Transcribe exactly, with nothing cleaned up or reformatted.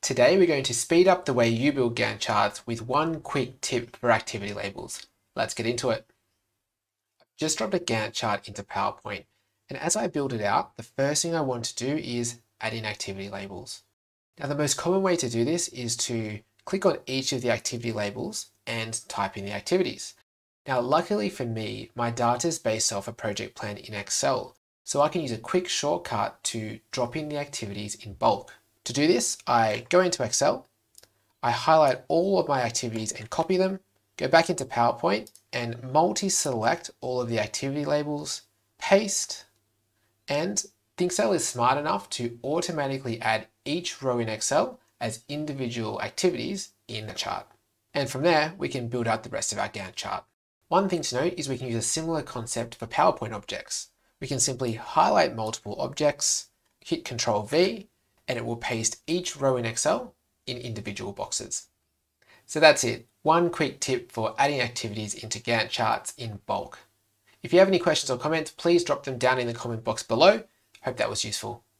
Today we're going to speed up the way you build Gantt charts with one quick tip for activity labels. Let's get into it. I've just dropped a Gantt chart into PowerPoint, and as I build it out, the first thing I want to do is add in activity labels. Now the most common way to do this is to click on each of the activity labels and type in the activities. Now luckily for me, my data is based off a project plan in Excel, so I can use a quick shortcut to drop in the activities in bulk. To do this, I go into Excel, I highlight all of my activities and copy them, go back into PowerPoint and multi-select all of the activity labels, paste, and Excel is smart enough to automatically add each row in Excel as individual activities in the chart. And from there, we can build out the rest of our Gantt chart. One thing to note is we can use a similar concept for PowerPoint objects. We can simply highlight multiple objects, hit control V, and it will paste each row in Excel in individual boxes. So that's it. One quick tip for adding activities into Gantt charts in bulk. If you have any questions or comments, please drop them down in the comment box below. Hope that was useful.